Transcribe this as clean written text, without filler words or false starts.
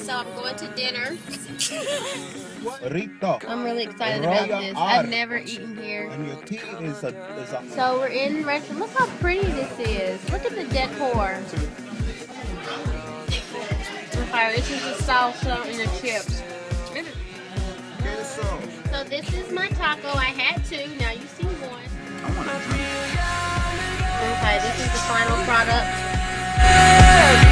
so I'm going to dinner. Rito. I'm really excited about this. I've never eaten here. And your tea is a So we're in Rancherito. Look how pretty this is. Look at the decor. Okay, this is the salsa and the chips. So this is my taco. I had two. Now you see one. Okay, this is the final product.